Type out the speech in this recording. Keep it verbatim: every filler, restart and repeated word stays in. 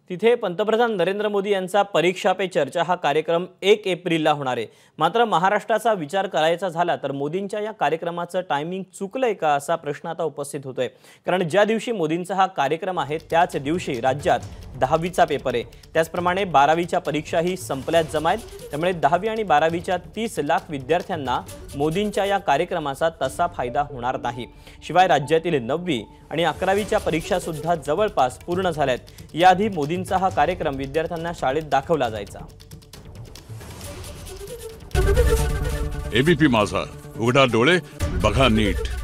तिथे पंतप्रधान नरेंद्र मोदी यांचा परीक्षा पे चर्चा हा कार्यक्रम एक एप्रिलला होणार आहे। मात्र महाराष्ट्राचा विचार करायचा झाला तर मोदींच्या या कार्यक्रमाचं टायमिंग चुकलंय का असा प्रश्न आता उपस्थित होतोय। कारण ज्या दिवशी मोदींचा हा कार्यक्रम आहे त्याच दिवशी राज्यात दहावीचा पेपर आहे। त्याचप्रमाणे बारावीच्या परीक्षाही संपल्यात जमायत। त्यामुळे दहावी आणि बारावीच्या तीस लाख विद्यार्थ्यांना मोदींच्या या कार्यक्रमाचा तसा फायदा होणार नाही। शिवाय राज्यातील नववी आणि अकरावीच्या परीक्षा सुद्धा जवळपास पूर्ण झाल्यात। याआधी मोदींचा हा कार्यक्रम विद्यार्थ्यांना शाळेत दाखवला जायचा। एबीपी माझा, उघडा डोळे बघा नीट।